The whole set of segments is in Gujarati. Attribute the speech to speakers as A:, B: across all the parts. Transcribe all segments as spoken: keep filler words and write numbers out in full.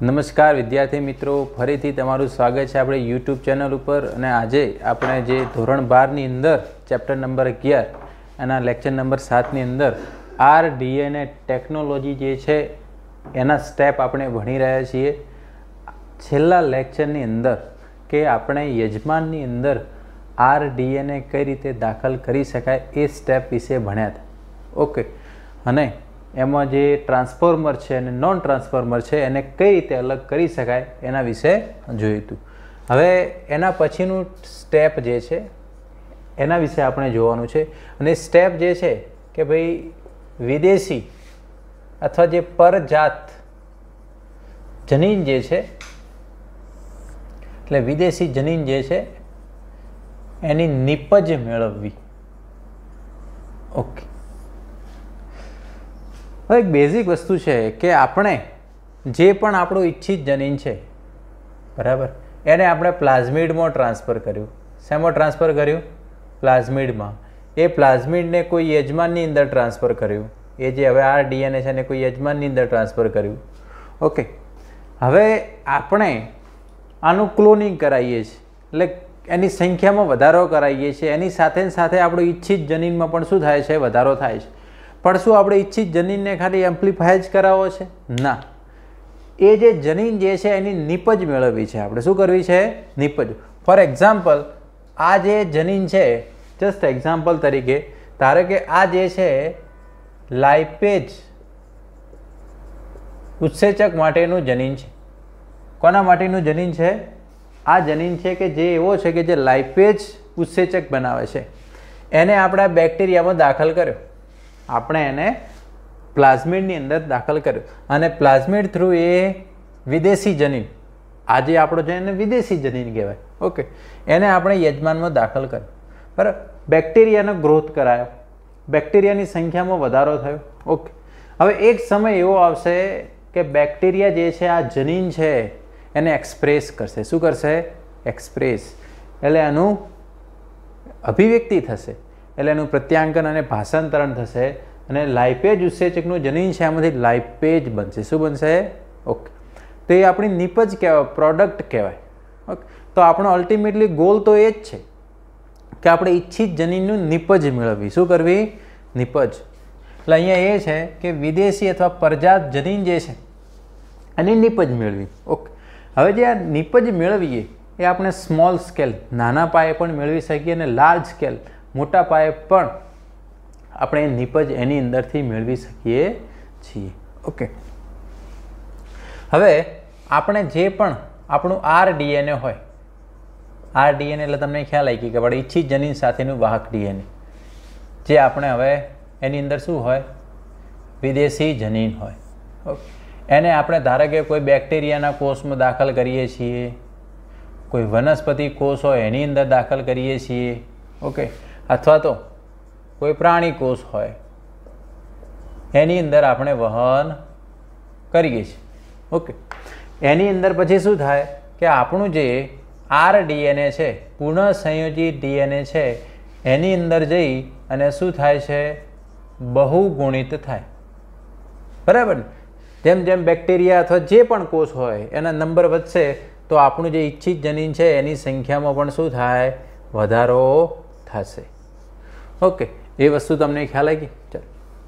A: નમસ્કાર વિદ્યાર્થી મિત્રો, ફરીથી તમારું સ્વાગત છે આપણે યુટ્યુબ ચેનલ ઉપર. અને આજે આપણે જે ધોરણ બારની અંદર ચેપ્ટર નંબર અગિયાર એના લેક્ચર નંબર સાતની અંદર આર ડીએનએ ટેકનોલોજી જે છે એના સ્ટેપ આપણે ભણી રહ્યા છીએ. છેલ્લા લેક્ચરની અંદર કે આપણે યજમાનની અંદર આર ડીએનએ કઈ રીતે દાખલ કરી શકાય એ સ્ટેપ વિશે ભણ્યા હતા. ઓકે, અને એમાં જે ટ્રાન્સફોર્મર છે અને નોન ટ્રાન્સફોર્મર છે એને કઈ રીતે અલગ કરી શકાય એના વિશે જોયું હતું. હવે એના પછીનું સ્ટેપ જે છે એના વિશે આપણે જોવાનું છે. અને સ્ટેપ જે છે કે ભાઈ વિદેશી અથવા જે પરજાત જનીન જે છે, એટલે વિદેશી જનીન જે છે એની નિપજ મેળવવી. ઓકે, હવે એક બેઝિક વસ્તુ છે કે આપણે જે પણ આપણું ઈચ્છિત જનીન છે, બરાબર, એને આપણે પ્લાઝમિડમાં ટ્રાન્સફર કર્યું. શેમાં ટ્રાન્સફર કર્યું? પ્લાઝમિડમાં. એ પ્લાઝમિડને કોઈ યજમાનની અંદર ટ્રાન્સફર કર્યું. એ જે હવે આર ડીએનએ છે એને કોઈ યજમાનની અંદર ટ્રાન્સફર કર્યું. ઓકે, હવે આપણે આનું ક્લોનિંગ કરાવીએ છીએ, એટલે એની સંખ્યામાં વધારો કરાવીએ છીએ. એની સાથે સાથે આપણું ઈચ્છિત જનીનમાં પણ શું થાય છે? વધારો થાય છે. પણ શું આપણે ઈચ્છિત જનીનને ખાલી એમ્પ્લીફાય જ કરાવવો છે? ના, એ જે જનીન જે છે એની નિપજ મેળવવી છે. આપણે શું કરવી છે? નિપજ. ફોર એક્ઝામ્પલ, આ જે જનીન છે, જસ્ટ એક્ઝામ્પલ તરીકે ધારો કે આ જે છે લાઇપેજ ઉત્સેચક માટેનું જનીન છે. કોના માટેનું જનીન છે? આ જનીન છે કે જે એવો છે કે જે લાઇપેજ ઉત્સેચક બનાવે છે. એને આપણે બેક્ટેરિયામાં દાખલ કર્યો. આપણે એને પ્લાઝમિડની અંદર દાખલ કર્યો અને પ્લાઝમિડ થ્રુ એ વિદેશી જનીન, આજે આપણો છે એને વિદેશી જનીન કહેવાય. ઓકે, એને આપણે યજમાનમાં દાખલ કર્યો. બરાબર, બેક્ટેરિયાનો ગ્રોથ કરાયો, બેક્ટેરિયાની સંખ્યામાં વધારો થયો. ઓકે, હવે એક સમય એવો આવશે કે બેક્ટેરિયા જે છે આ જનીન છે એને એક્સપ્રેસ કરશે. શું કરશે? એક્સપ્રેસ, એટલે એનું અભિવ્યક્તિ થશે, એટલે એનું પ્રત્યાંકન અને ભાષાંતરણ થશે અને લાઇપેજ ઉત્સેચકનું જનીન છે એમાંથી લાઇપેજ બનશે. શું બનશે? ઓકે, તો એ આપણી નિપજ કહેવાય, પ્રોડક્ટ કહેવાય. ઓકે, તો આપણો અલ્ટિમેટલી ગોલ તો એ જ છે કે આપણે ઈચ્છિત જનીનનું નિપજ મેળવવી. શું કરવી? નિપજ. એટલે અહીંયા એ છે કે વિદેશી અથવા પરજાત જનીન જે છે એની નિપજ મેળવી. ઓકે, હવે જે આ નિપજ મેળવીએ એ આપણે સ્મોલ સ્કેલ, નાના પાયે પણ મેળવી શકીએ અને લાર્જ સ્કેલ, મોટા પાયે પણ આપણે નિપજ એની અંદરથી મેળવી શકીએ છીએ. ઓકે, હવે આપણે જે પણ આપણું આર ડીએનએ હોય, આર ડીએનએ એટલે તમને ખ્યાલ આવી ગયો કે આપણે ઈચ્છિત જનીન સાથેનું વાહક ડીએનએ, જે આપણે હવે એની અંદર શું હોય? વિદેશી જનીન હોય. ઓકે, એને આપણે ધારો કે કોઈ બેક્ટેરિયાના કોષમાં દાખલ કરીએ છીએ, કોઈ વનસ્પતિ કોષ હોય એની અંદર દાખલ કરીએ છીએ. ઓકે, અથવા તો કોઈ પ્રાણી કોષ હોય એની અંદર આપણે વહન કરીએ છીએ. ઓકે, એની અંદર પછી શું થાય કે આપણું જે આર ડીએનએ છે, પુનઃ સંયોજિત ડીએનએ છે, એની અંદર જઈ અને શું થાય છે? બહુગુણિત થાય. બરાબર ને? જેમ જેમ બેક્ટેરિયા અથવા જે પણ કોષ હોય એના નંબર વધશે તો આપણું જે ઈચ્છિત જનીન છે એની સંખ્યામાં પણ શું થાય? વધારો થશે. ઓકે, એ વસ્તુ તમને ખ્યાલ આવી ગઈ? ચાલો,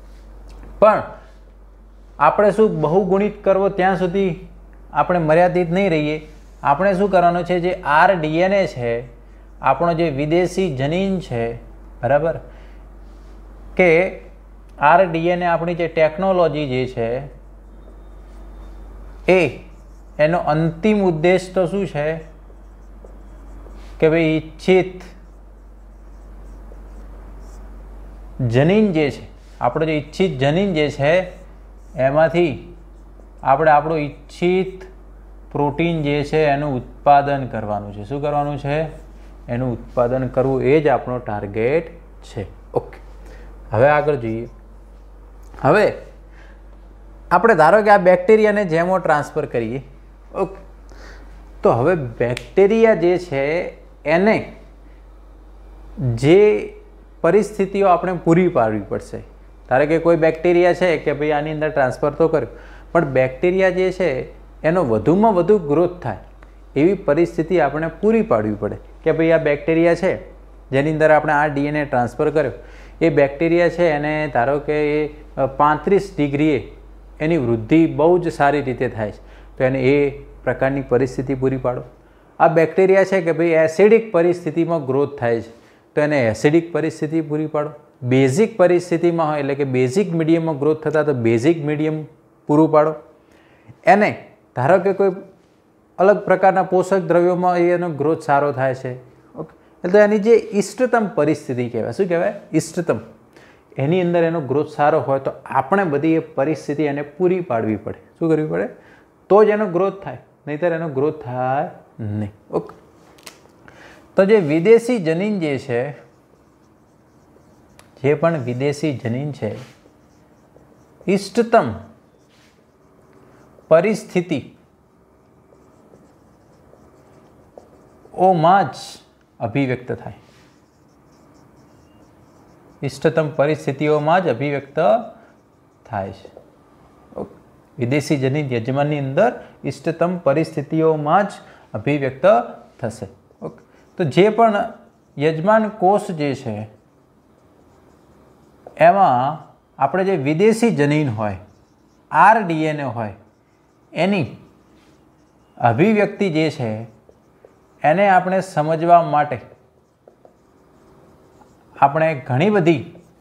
A: પણ આપણે શું બહુગુણિત કરવો ત્યાં સુધી આપણે મર્યાદિત નહીં રહીએ. આપણે શું કરવાનું છે? જે આર ડીએનએ છે, આપણો જે વિદેશી જનીન છે, બરાબર, કે આર ડીએનએ આપણી જે ટેકનોલોજી જે છે એ એનો અંતિમ ઉદ્દેશ તો શું છે કે ભાઈ ઈચ્છિત જનીન જે છે, આપણો જે ઈચ્છિત જનીન જે છે એમાંથી આપણે આપણું ઈચ્છિત પ્રોટીન જે છે એનું ઉત્પાદન કરવાનું છે. શું કરવાનું છે? એનું ઉત્પાદન કરવું, એ જ આપણો ટાર્ગેટ છે. ઓકે, હવે આગળ જોઈએ. હવે આપણે ધારો કે આ બેક્ટેરિયાને જેમો ટ્રાન્સફર કરીએ. ઓકે, તો હવે બેક્ટેરિયા જે છે એને જે પરિસ્થિતિઓ આપણે પૂરી પાડવી પડશે. ધારો કે કોઈ બેક્ટેરિયા છે કે ભાઈ આની અંદર ટ્રાન્સફર તો કર્યું, પણ બેક્ટેરિયા જે છે એનો વધુમાં વધુ ગ્રોથ થાય એવી પરિસ્થિતિ આપણે પૂરી પાડવી પડે કે ભાઈ આ બેક્ટેરિયા છે જેની અંદર આપણે આ ડીએનએ ટ્રાન્સફર કર્યો, એ બેક્ટેરિયા છે એને ધારો કે એ પાંત્રીસ ડિગ્રીએ એની વૃદ્ધિ બહુ જ સારી રીતે થાય છે, તો એને એ પ્રકારની પરિસ્થિતિ પૂરી પાડો. આ બેક્ટેરિયા છે કે ભાઈ એસિડિક પરિસ્થિતિમાં ગ્રોથ થાય છે, તો એને એસિડિક પરિસ્થિતિ પૂરી પાડો. બેઝિક પરિસ્થિતિમાં હોય એટલે કે બેઝિક મીડિયમમાં ગ્રોથ થતા તો બેઝિક મીડિયમ પૂરું પાડો. એને ધારો કે કોઈ અલગ પ્રકારના પોષક દ્રવ્યોમાં એનો ગ્રોથ સારો થાય છે, ઓકે, એટલે એની જે ઇષ્ટતમ પરિસ્થિતિ કહેવાય, શું કહેવાય? ઇષ્ટતમ. એની અંદર એનો ગ્રોથ સારો હોય તો આપણે બધી એ પરિસ્થિતિ એને પૂરી પાડવી પડે. શું કરવી પડે? તો જ એનો ગ્રોથ થાય, નહીંતર એનો ગ્રોથ થાય નહીં. ઓકે, તો જે વિદેશી જનીન જે છે, જે પણ વિદેશી જનીન છે, ઇષ્ટતમ પરિસ્થિતિ ઓમાં જ અભિવ્યક્ત થાય. ઇષ્ટતમ પરિસ્થિતિઓમાં જ અભિવ્યક્ત થાય છે. ઓકે, વિદેશી જનીન યજમાનની અંદર ઇષ્ટતમ પરિસ્થિતિઓમાં જ અભિવ્યક્ત થશે. ઓકે, તો જે પણ યજમાન કોષ જે છે એમાં આપણે જે વિદેશી જનીન હોય, આર ડીએનએ હોય, એની અભિવ્યક્તિ જે છે એને આપણે સમજવા માટે આપણે ઘણી બધી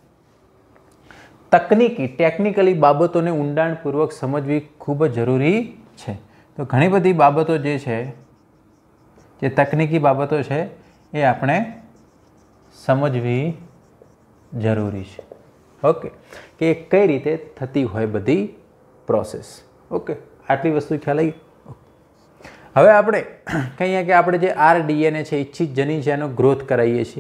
A: તકનીકી ટેકનિકલી બાબતોને ઊંડાણપૂર્વક સમજવી ખૂબ જ જરૂરી છે. તો ઘણી બધી બાબતો જે છે, જે તકનીકી બાબતો છે એ આપણે સમજવી જરૂરી છે. ઓકે, કે કઈ રીતે થતી હોય બધી પ્રોસેસ. ઓકે, આટલી વસ્તુ ખ્યાલ આવી. હવે આપણે કહીએ કે આપણે જે આર ડીએનએ છે, ઇચ્છિત જનીન છે, એનો ગ્રોથ કરાવીએ છીએ.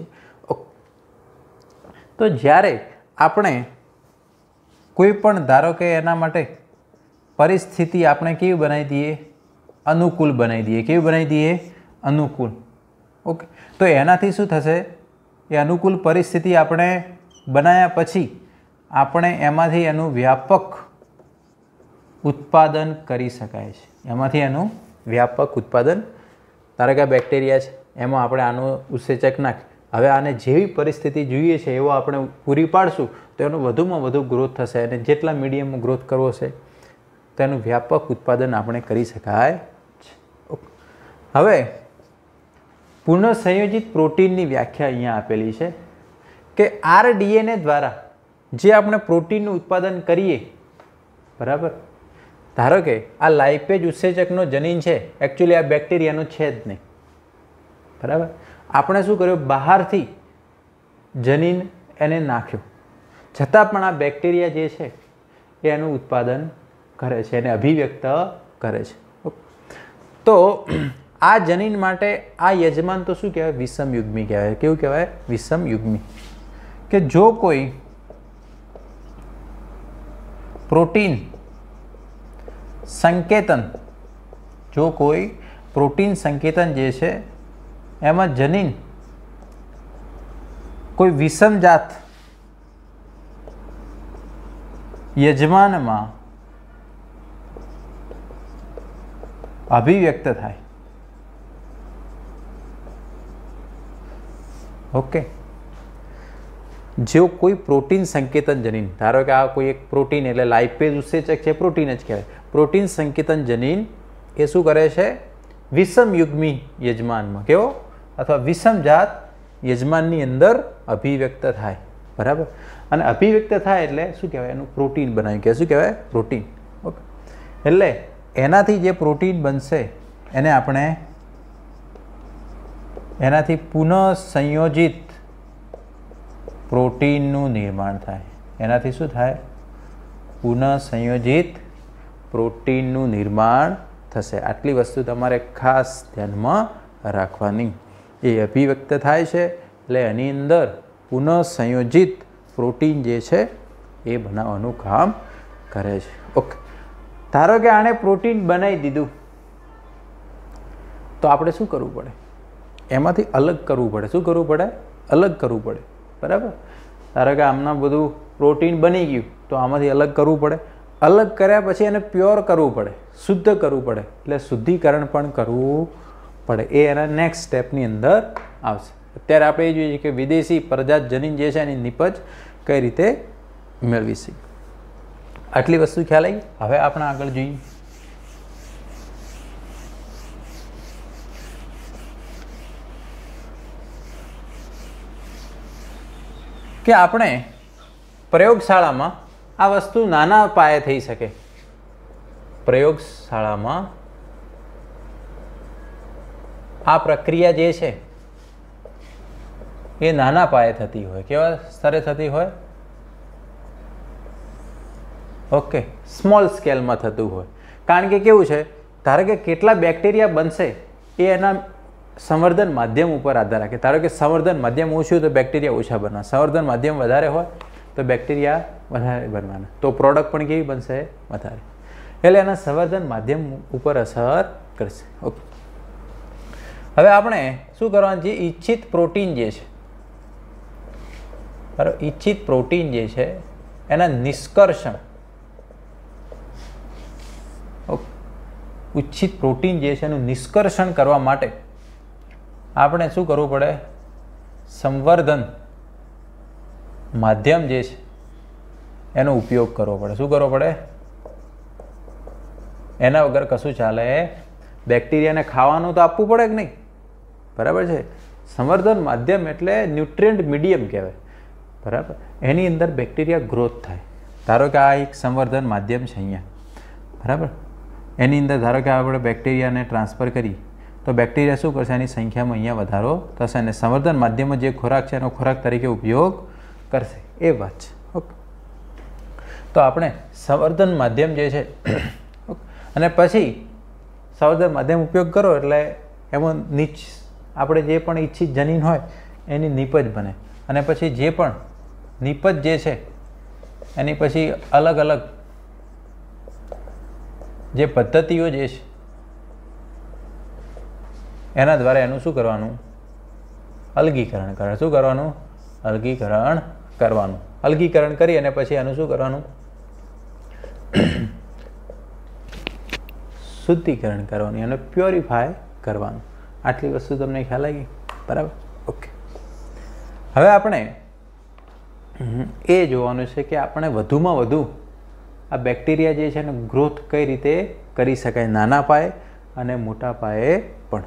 A: તો જ્યારે આપણે કોઈ પણ ધારો કે એના માટે પરિસ્થિતિ આપણે કેવી બનાવી દઈએ? અનુકૂળ બનાવી દઈએ. કેવી બનાવી દઈએ? અનુકૂળ. ઓકે, તો એનાથી શું થશે? એ અનુકૂળ પરિસ્થિતિ આપણે બનાવ્યા પછી આપણે એમાંથી એનું વ્યાપક ઉત્પાદન કરી શકાય છે. એમાંથી એનું વ્યાપક ઉત્પાદન, ધારો કે બેક્ટેરિયા છે એમાં આપણે આનું ઉત્સેચક નાખ, હવે આને જેવી પરિસ્થિતિ જોઈએ છે એવો આપણે પૂરી પાડશું તો એનો વધુમાં વધુ ગ્રોથ થશે, અને જેટલા મીડિયમમાં ગ્રોથ કરવો છે તો એનું વ્યાપક ઉત્પાદન આપણે કરી શકાય છે. હવે પુનઃસંયોજિત પ્રોટીનની વ્યાખ્યા અહીંયા આપેલી છે કે આર ડીએનએ દ્વારા જે આપણે પ્રોટીનનું ઉત્પાદન કરીએ, બરાબર, ધારો કે આ લાઇપેજ ઉત્સેચકનો જનીન છે, એકચ્યુઅલી આ બેક્ટેરિયાનું છે જ નહીં, બરાબર. આપણે શું કર્યું? બહારથી જનીન એને નાખ્યું, છતાં પણ આ બેક્ટેરિયા જે છે એ એનું ઉત્પાદન કરે છે, એને અભિવ્યક્ત કરે છે. તો આ જનીન માટે આ યજમાન તો શું કહેવાય? વિષમયુગ્મી કહેવાય. કેવું કહેવાય? વિષમયુગ્મી. કે જો કોઈ પ્રોટીન સંકેતન જો કોઈ પ્રોટીન સંકેતન જે છે એમાં જનીન કોઈ વિષમજાત યજમાનમાં અભિવ્યક્ત થાય, ઓકે, જો કોઈ પ્રોટીન સંકેતન જનીન, ધારો કે આ કોઈ એક પ્રોટીન એટલે લાઇપેજ ઉત્સેચક છે, પ્રોટીન જ કહેવાય. પ્રોટીન સંકેતન જનીન એ શું કરે છે? વિષમયુગ્મી યજમાનમાં કેવો અથવા વિષમજાત યજમાનની અંદર અભિવ્યક્ત થાય, બરાબર. અને અભિવ્યક્ત થાય એટલે શું કહેવાય? એનું પ્રોટીન બનાવી કહેવાય. શું કહેવાય? પ્રોટીન. ઓકે, એટલે એનાથી જે પ્રોટીન બનશે એને આપણે એનાથી પુનઃ સંયોજિત પ્રોટીનનું નિર્માણ થાય. એનાથી શું થાય? પુનઃ સંયોજિત પ્રોટીનનું નિર્માણ થશે. આટલી વસ્તુ તમારે ખાસ ધ્યાનમાં રાખવાની. એ અભિવ્યક્ત થાય છે એટલે એની અંદર પુનઃ સંયોજિત પ્રોટીન જે છે એ બનાવવાનું કામ કરે છે. ઓકે, ધારો કે આણે પ્રોટીન બનાવી દીધું તો આપણે શું કરવું પડે? એમાંથી અલગ કરવું પડે. શું કરવું પડે? અલગ કરવું પડે, બરાબર. ધારો કે આમના બધું પ્રોટીન બની ગયું તો આમાંથી અલગ કરવું પડે. અલગ કર્યા પછી એને પ્યોર કરવું પડે, શુદ્ધ કરવું પડે, એટલે શુદ્ધિકરણ પણ કરવું પડે. એ એના નેક્સ્ટ સ્ટેપની અંદર આવશે. અત્યારે આપણે એ જોઈએ કે વિદેશી પ્રજાત જનીન જે છે એની નિપજ કઈ રીતે મેળવી છે. આટલી વસ્તુ ખ્યાલ આવી. હવે આપણે આગળ જોઈએ કે આપણે પ્રયોગશાળામાં આ વસ્તુ નાના પાયે થઈ શકે. પ્રયોગશાળામાં આ પ્રક્રિયા જે છે એ નાના પાયે થતી હોય. કેવા સ્તરે થતી હોય? ઓકે, સ્મોલ સ્કેલમાં થતું હોય. કારણ કે કેવું છે, ધારો કે કેટલા બેક્ટેરિયા બનશે એ એના સંવર્ધન માધ્યમ ઉપર આધાર રાખે. ધારો કે સંવર્ધન માધ્યમ ઓછું તો બેક્ટેરિયા ઓછા બનવાના, સંવર્ધન માધ્યમ વધારે હોય તો બેક્ટેરિયા વધારે બનવાના, તો પ્રોડક્ટ પણ કેવી બનશે? વધારે. એટલે એના સંવર્ધન માધ્યમ ઉપર અસર કરશે. ઓકે, હવે આપણે શું કરવાનું? જે ઈચ્છિત પ્રોટીન જે છે, બરાબર, ઈચ્છિત પ્રોટીન જે છે એના નિષ્કર્ષણ, ઈચ્છિત પ્રોટીન જે છે એનું નિષ્કર્ષણ કરવા માટે આપણે શું કરવું પડે? સંવર્ધન માધ્યમ જે છે એનો ઉપયોગ કરવો પડે. શું કરવો પડે? એના વગર કશું ચાલે? બેક્ટેરિયાને ખાવાનું તો આપવું પડે કે નહીં? બરાબર છે. સંવર્ધન માધ્યમ એટલે ન્યુટ્રિયન્ટ મીડિયમ કહેવાય. બરાબર, એની અંદર બેક્ટેરિયા ગ્રોથ થાય. ધારો કે આ એક સંવર્ધન માધ્યમ છે અહીંયા, બરાબર, એની અંદર ધારો કે આપણે બેક્ટેરિયાને ટ્રાન્સફર કરી તો બેક્ટેરિયા શું કરશે? એની સંખ્યામાં અહીંયા વધારો થશે અને સંવર્ધન માધ્યમમાં જે ખોરાક છે એનો ખોરાક તરીકે ઉપયોગ કરશે. એ વાત છે. ઓકે, તો આપણે સંવર્ધન માધ્યમ જે છે અને પછી સંવર્ધન માધ્યમ ઉપયોગ કરો એટલે એમાં નીચ આપણે જે પણ ઈચ્છિત જનીન હોય એની નીપજ બને અને પછી જે પણ નીપજ જે છે એની પછી અલગ અલગ જે પદ્ધતિઓ જે છે એના દ્વારા એનું શું કરવાનું? અલગીકરણ કરવાનું. શું કરવાનું? અલગીકરણ કરવાનું. અલગીકરણ કરી અને પછી એનું શું કરવાનું? શુદ્ધિકરણ કરવાનું, એને પ્યોરિફાય કરવાનું. આટલી વસ્તુ તમને ખ્યાલ આવી? બરાબર. ઓકે, હવે આપણે એ જોવાનું છે કે આપણે વધુમાં વધુ આ બેક્ટેરિયા જે છે એનો ગ્રોથ કઈ રીતે કરી શકાય, નાના પાયે અને મોટા પાયે પણ.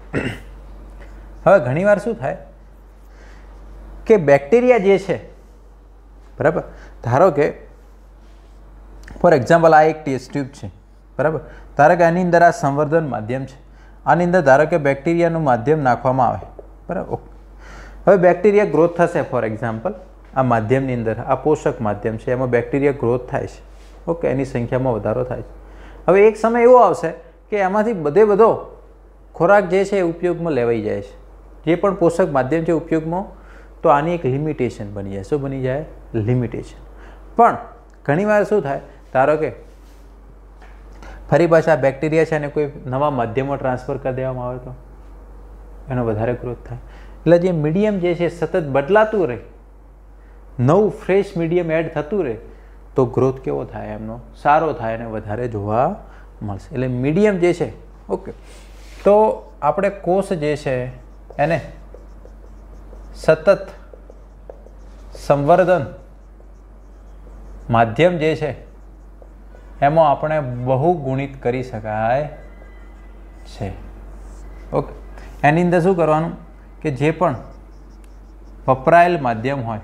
A: હવે ઘણીવાર શું થાય કે બેક્ટેરિયા જે છે, બરાબર, ધારો કે ફોર એક્ઝામ્પલ આ એક ટેસ્ટ ટ્યુબ છે, બરાબર, ધારો કે આની અંદર આ સંવર્ધન માધ્યમ છે, આની અંદર ધારો કે બેક્ટેરિયાનું માધ્યમ નાખવામાં આવે, બરાબર. હવે બેક્ટેરિયા ગ્રોથ થશે. ફોર એક્ઝામ્પલ આ માધ્યમની અંદર આ પોષક માધ્યમ છે, એમાં બેક્ટેરિયા ગ્રોથ થાય છે. ઓકે, એની સંખ્યામાં વધારો થાય છે. હવે એક સમય એવો આવશે કે એમાંથી બધે બધો ખોરાક જે છે એ ઉપયોગમાં લેવાઈ જાય છે, જે પણ પોષક માધ્યમ છે ઉપયોગમાં, તો આની એક લિમિટેશન બની જાય. શું બની જાય? લિમિટેશન. પણ ઘણીવાર શું થાય, ધારો કે ફરી પાછા બેક્ટેરિયા છે અને કોઈ નવા માધ્યમમાં ટ્રાન્સફર કરી દેવામાં આવે તો એનો વધારે ગ્રોથ થાય. એટલે જે મીડિયમ જે છે સતત બદલાતું રહે, નવું ફ્રેશ મીડિયમ એડ થતું રહે તો ગ્રોથ કેવો થાય? એમનો સારો થાય અને વધારે જોવા મળશે. એટલે મીડિયમ જે છે, ઓકે, તો આપણે કોષ જે છે એને સતત સંવર્ધન માધ્યમ જે છે એમાં આપણે બહુ ગુણિત કરી શકાય છે. ઓકે, એની અંદર શું કરવાનું કે જે પણ વપરાયેલ માધ્યમ હોય,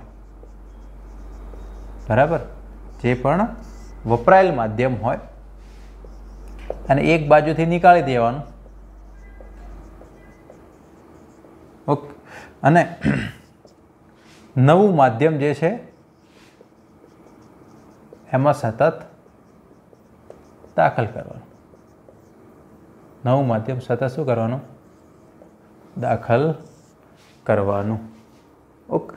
A: બરાબર, જે પણ વપરાયેલ માધ્યમ હોય અને એક બાજુથી નીકાળી દેવાનું. ઓકે, અને નવું માધ્યમ જે છે એમાં સતત દાખલ કરવાનું. નવું માધ્યમ સતત શું કરવાનું? દાખલ કરવાનું. ઓકે,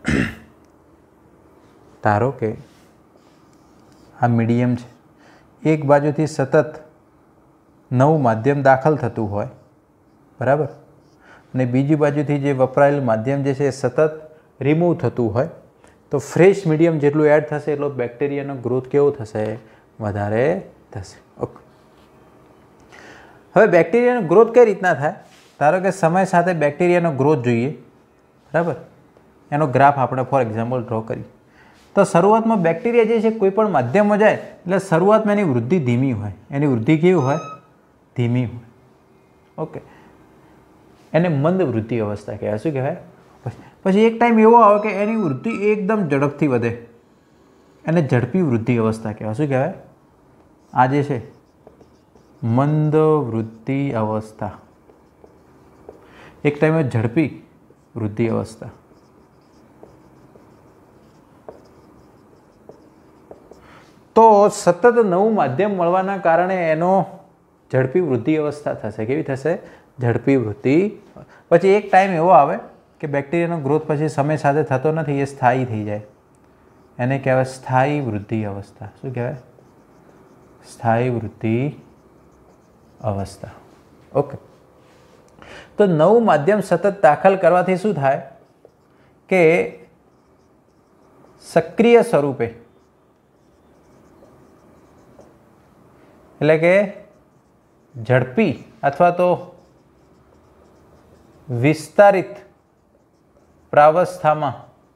A: ધારો કે આ મીડિયમ છે, એક બાજુથી સતત નવું માધ્યમ દાખલ થતું હોય, બરાબર, અને બીજી બાજુથી જે વપરાયેલ માધ્યમ જે છે એ સતત રિમૂવ થતું હોય, તો ફ્રેશ મીડિયમ જેટલું એડ થશે એટલો બેક્ટેરિયાનો ગ્રોથ કેવો થશે? વધારે થશે. ઓકે, હવે બેક્ટેરિયાનો ગ્રોથ કઈ રીતના થાય? ધારો કે સમય સાથે બેક્ટેરિયાનો ગ્રોથ જોઈએ, બરાબર, એનો ગ્રાફ આપણે ફોર એક્ઝામ્પલ ડ્રો કરીએ. તો શરૂઆતમાં બેક્ટેરિયા જે છે કોઈ પણ માધ્યમમાં જાય એટલે શરૂઆતમાં એની વૃદ્ધિ ધીમી હોય. એની વૃદ્ધિ કેવી હોય? ધીમી હોય. ઓકે, એને મંદ વૃદ્ધિ અવસ્થા કહેવાય. શું કહેવાય? પછી એક ટાઈમ એવો આવે કે એની વૃદ્ધિ એકદમ ઝડપથી વધે, એને ઝડપી વૃદ્ધિ અવસ્થા કહેવાય. શું કહેવાય? આ જે છે મંદ વૃદ્ધિ અવસ્થા. એક ટાઈમે ઝડપી વૃદ્ધિ અવસ્થા. તો સતત નવું માધ્યમ મળવાના કારણે એનો ઝડપી વૃદ્ધિ અવસ્થા થશે. કેવી થશે? ઝડપી વૃદ્ધિ. પછી એક ટાઈમ એવો આવે કે બેક્ટેરિયાનો ગ્રોથ પછી સમય સાથે થતો નથી, એ સ્થાયી થઈ જાય. એને કહેવાય સ્થાયી વૃદ્ધિ અવસ્થા. શું કહેવાય? સ્થાયી વૃદ્ધિ અવસ્થા. ઓકે, તો નવું માધ્યમ સતત દાખલ કરવાથી શું થાય કે સક્રિય સ્વરૂપે, એટલે કે ઝડપી અથવા તો વિસ્તારિત પ્રાવસ્થામાં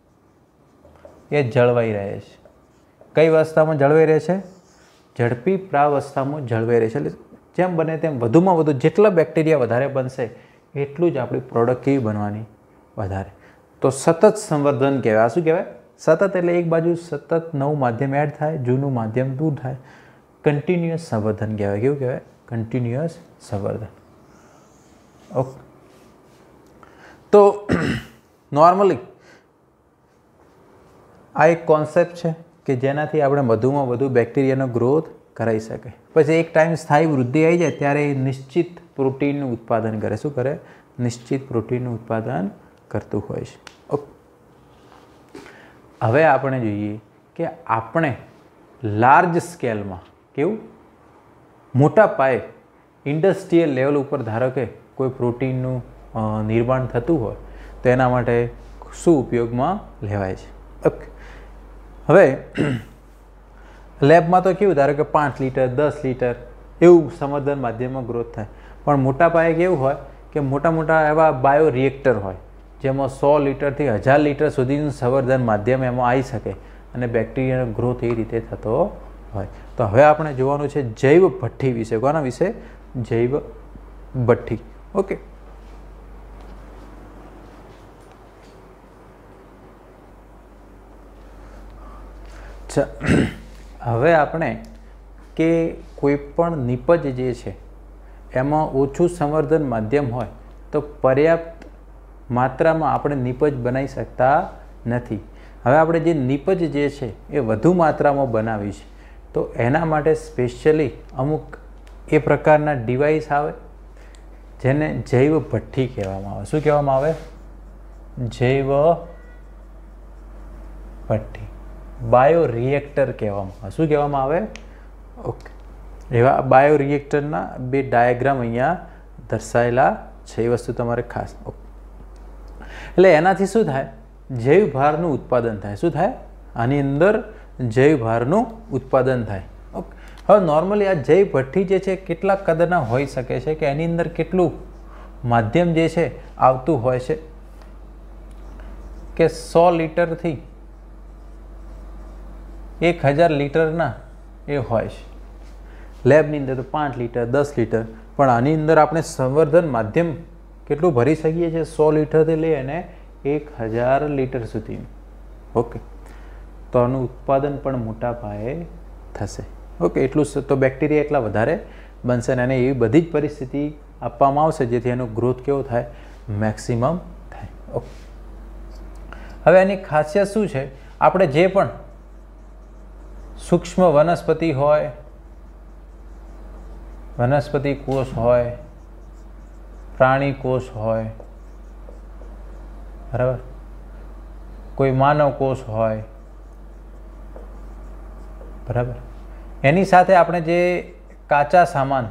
A: એ જળવાઈ રહે છે. કઈ અવસ્થામાં જળવાઈ રહે છે? ઝડપી પ્રાવસ્થામાં જળવાઈ રહે છે. એટલે જેમ બને તેમ વધુમાં વધુ જેટલા બેક્ટેરિયા વધારે બનશે એટલું જ આપણી પ્રોડક્ટ કેવી બનવાની? વધારે. તો સતત સંવર્ધન કહેવાય. શું કહેવાય? સતત એટલે એક બાજુ સતત નવું માધ્યમ એડ થાય, જૂનું માધ્યમ દૂર થાય. કન્ટિન્યુઅસ સંવર્ધન કહેવાય. કેવું કહેવાય? કન્ટિન્યુઅસ સંવર્ધન. ઓકે, તો નોર્મલી આ એક કોન્સેપ્ટ છે કે જેનાથી આપણે વધુમાં વધુ બેક્ટેરિયાનો ગ્રોથ કરાવી શકે. પછી એક ટાઈમ સ્થાયી વૃદ્ધિ આવી જાય ત્યારે એ નિશ્ચિત પ્રોટીનનું ઉત્પાદન કરે. શું કરે? નિશ્ચિત પ્રોટીનનું ઉત્પાદન કરતું હોય છે. ઓકે, હવે આપણે જોઈએ કે આપણે લાર્જ સ્કેલમાં, કેવું મોટા પાયે ઇન્ડસ્ટ્રીયલ લેવલ ઉપર ધારો કે કોઈ પ્રોટીનનું નિર્માણ થતું હોય તો એના માટે શું ઉપયોગમાં લેવાય છે? ઓકે, હવે લેબમાં તો કેવું, ધારો કે પાંચ લીટર દસ લીટર એવું સંવર્ધન માધ્યમમાં ગ્રોથ થાય. પણ મોટા પાયે કેવું હોય કે મોટા મોટા એવા બાયો રિએક્ટર હોય જેમાં સો લીટરથી હજાર લીટર સુધીનું સંવર્ધન માધ્યમ એમાં આવી શકે અને બેક્ટેરિયાનો ગ્રોથ એ રીતે થતો હોય. તો હવે આપણે જોવાનું છે જૈવ ભઠ્ઠી વિશે. કોના વિશે? જૈવ ભઠ્ઠી. ઓકે, હવે આપણે કે કોઈ પણ નિપજ જે છે એમાં ઓછું સંવર્ધન માધ્યમ હોય તો પર્યાપ્ત માત્રામાં આપણે નિપજ બનાવી શકતા નથી. હવે આપણે જે નિપજ જે છે એ વધુ માત્રામાં બનાવી છે તો એના માટે સ્પેશિયલી અમુક એ પ્રકારના ડિવાઇસ આવે જેને જૈવ ભઠ્ઠી કહેવામાં આવે. શું કહેવામાં આવે? જૈવ ભઠ્ઠી. બાયો રિએક્ટર કહેવામાં આવે. શું કહેવામાં આવે? ઓકે, એવા બાયો રિએક્ટરના બે ડાયાગ્રામ અહીંયા દર્શાવેલા છે. એ વસ્તુ તમારે ખાસ. એટલે એનાથી શું થાય? જૈવ ભારનું ઉત્પાદન થાય. શું થાય? આની અંદર જૈવ ભારનું ઉત્પાદન થાય. ઓકે, હવે નોર્મલી આ જૈવ ભઠ્ઠી જે છે કેટલા કદના હોઈ શકે છે કે એની અંદર કેટલું માધ્યમ જે છે આવતું હોય છે કે સો લીટરથી એક હજાર લીટરના એ હોય છે. લેબની અંદર તો પાંચ લીટર દસ લીટર, પણ આની અંદર આપણે સંવર્ધન માધ્યમ કેટલું ભરી શકીએ છીએ? સો લીટરથી લઈ અને એક હજાર લીટર સુધીનું. ઓકે, તો આનું ઉત્પાદન પણ મોટા પાયે થશે. ઓકે, એટલું તો બેક્ટેરિયા એટલા વધારે બનશે અને એવી બધી જ પરિસ્થિતિ આપવામાં આવશે જેથી એનો ગ્રોથ કેવો થાય? મેક્સિમમ થાય. ઓકે, હવે એની ખાસિયત શું છે? આપણે જે પણ સૂક્ષ્મ વનસ્પતિ હોય, વનસ્પતિ કોષ હોય, પ્રાણી કોષ હોય, બરાબર, કોઈ માનવ કોષ હોય, બરાબર, એની સાથે આપણે જે કાચા સામાન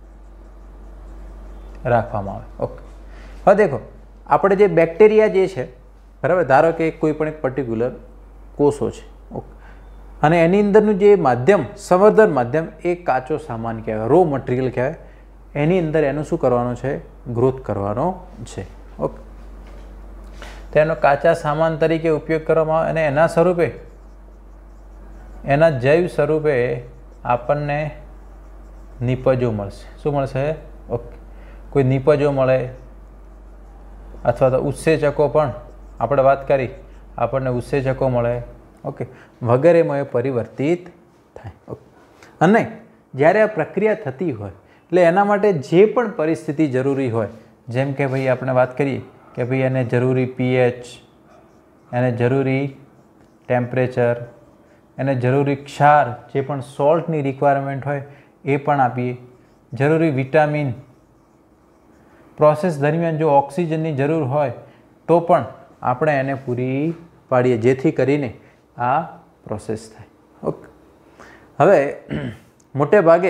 A: રાખવામાં આવે. ઓકે, હવે દેખો આપણે જે બેક્ટેરિયા જે છે, બરાબર, ધારો કે કોઈ પણ એક પર્ટિક્યુલર કોષો છે. ઓકે, અને એની અંદરનું જે માધ્યમ સંવર્ધન માધ્યમ એ કાચો સામાન કહેવાય, રો મટીરિયલ કહેવાય. એની અંદર એનું શું કરવાનું છે? ગ્રોથ કરવાનો છે. ઓકે, તેનો કાચા સામાન તરીકે ઉપયોગ કરવામાં આવે અને એના સ્વરૂપે એના જૈવ સ્વરૂપે આપણને નિપજો મળશે. શું મળશે? ઓકે, કોઈ નિપજો મળે અથવા તો ઉત્સેચકો પણ આપણે વાત કરી, આપણને ઉત્સેચકો મળે. ઓકે, વગેરેમાં એ પરિવર્તિત થાય. ઓકે, અને જ્યારે આ પ્રક્રિયા થતી હોય એટલે એના માટે જે પણ પરિસ્થિતિ જરૂરી હોય, જેમ કે ભાઈ આપણે વાત કરીએ કે ભાઈ એને જરૂરી પીએચ, એને જરૂરી ટેમ્પરેચર, એને જરૂરી ક્ષાર, જે પણ સોલ્ટની રિક્વાયરમેન્ટ હોય એ પણ આપીએ. જરૂરી વિટામિન, પ્રોસેસ દરમિયાન જો ઓક્સિજનની જરૂર હોય તો પણ આપણે એને પૂરી પાડીએ, જેથી કરીને આ પ્રોસેસ થાય. ઓકે, હવે મોટે ભાગે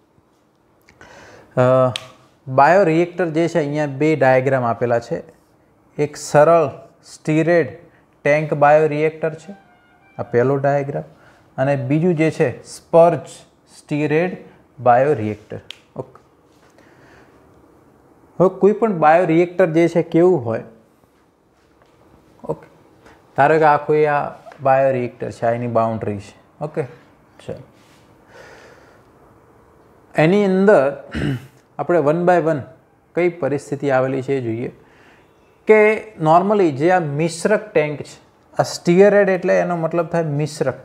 A: બાયો રિએક્ટર જે છે, અહીંયા બે ડાયાગ્રામ આપેલા છે. એક સરળ સ્ટીરેડ ટેન્ક બાયો રિએક્ટર છે, આ પહેલો ડાયાગ્રામ, અને બીજું જે છે sparge stirred bioreactor. Okay, હવે કોઈ પણ બાયો રિએક્ટર જે છે કેવું હોય? ઓકે, ધારો કે આ કોઈ આ બાયો રિએક્ટર છે, આ એની બાઉન્ડ્રી છે. ઓકે, ચાલો એની અંદર આપણે વન બાય વન કઈ પરિસ્થિતિ આવેલી છે એ જોઈએ. કે નોર્મલી જે આ મિશ્રક ટેન્ક છે, આ સ્ટીયરેડ એટલે એનો મતલબ થાય મિશ્રક.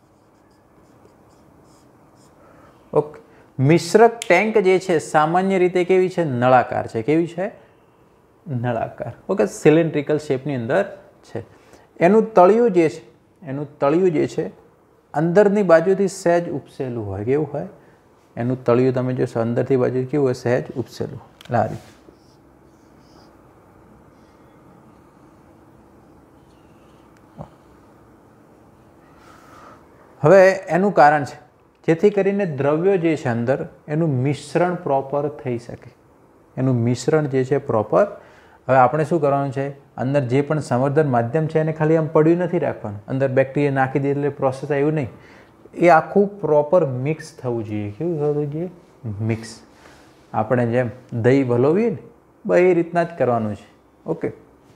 A: ઓકે, મિશ્રક ટેન્ક જે છે સામાન્ય રીતે કેવી છે? નળાકાર છે. કેવી છે? નળાકાર. ઓકે, સિલિન્ડ્રિકલ શેપની અંદર છે. એનું તળિયું જે છે, એનું તળિયું જે છે અંદરની બાજુથી સહેજ ઉપસેલું હોય. કેવું હોય? એનું તળિયું તમે જોશો અંદરથી બાજુ કેવું હોય? સહેજ ઉપસેલું. લારી હવે એનું કારણ છે જેથી કરીને દ્રવ્યો જે છે અંદર એનું મિશ્રણ પ્રોપર થઈ શકે. એનું મિશ્રણ જે છે પ્રોપર. હવે આપણે શું કરવાનું છે? અંદર જે પણ સંવર્ધન માધ્યમ છે એને ખાલી આમ પડ્યું નથી રાખવાનું, અંદર બેક્ટેરિયા નાખી દે એટલે પ્રોસેસ આવ્યું નહીં. એ આખું પ્રોપર મિક્સ થવું જોઈએ. કેવું થવું જોઈએ? મિક્સ. આપણે જેમ દહીં વલોવીએ ને બસ એ રીતના જ કરવાનું છે. ઓકે,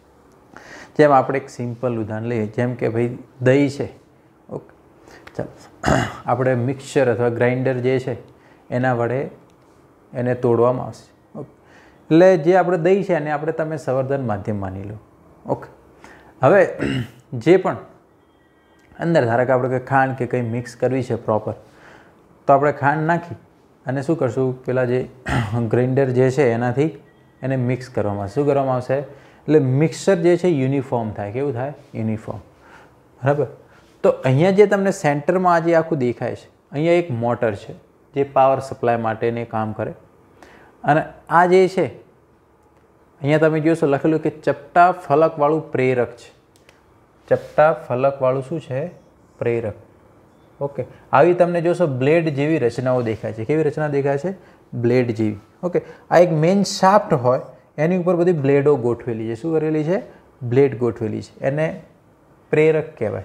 A: જેમ આપણે એક સિમ્પલ ઉદાહરણ લઈએ, જેમ કે ભાઈ દહીં છે. ઓકે, ચાલો આપણે મિક્સચર અથવા ગ્રાઇન્ડર જે છે એના વડે એને તોડવામાં આવશે. ઓકે, એટલે જે આપણે દહીં છે એને આપણે તમે સંવર્ધન માધ્યમ માની લો. ઓકે, હવે જે પણ અંદર ધારો કે આપણે કંઈ ખાંડ કે કંઈ મિક્સ કરવી છે પ્રોપર, તો આપણે ખાંડ નાખી અને શું કરશું? પેલા જે ગ્રાઇન્ડર જે છે એનાથી એને મિક્સ કરવામાં આવશે. શું કરવામાં આવશે? એટલે મિક્સર જે છે યુનિફોર્મ થાય. કેવું થાય? યુનિફોર્મ. બરાબર. તો અહીંયા જે તમને સેન્ટરમાં આજે આખું દેખાય છે, અહીંયા એક મોટર છે જે પાવર સપ્લાય માટેને કામ કરે. અને આ જે છે અહીંયા તમે જોશો લખેલું કે ચપટા ફલકવાળું પ્રેરક છે. ચપટા ફલકવાળું શું છે? પ્રેરક. ઓકે, આવી તમને જોશો બ્લેડ જેવી રચનાઓ દેખાય છે. કેવી રચના દેખાય છે? બ્લેડ જેવી. ઓકે, આ એક મેઇન શાફ્ટ હોય એની ઉપર બધી બ્લેડો ગોઠવેલી છે. શું કરેલી છે? બ્લેડ ગોઠવેલી છે. એને પ્રેરક કહેવાય.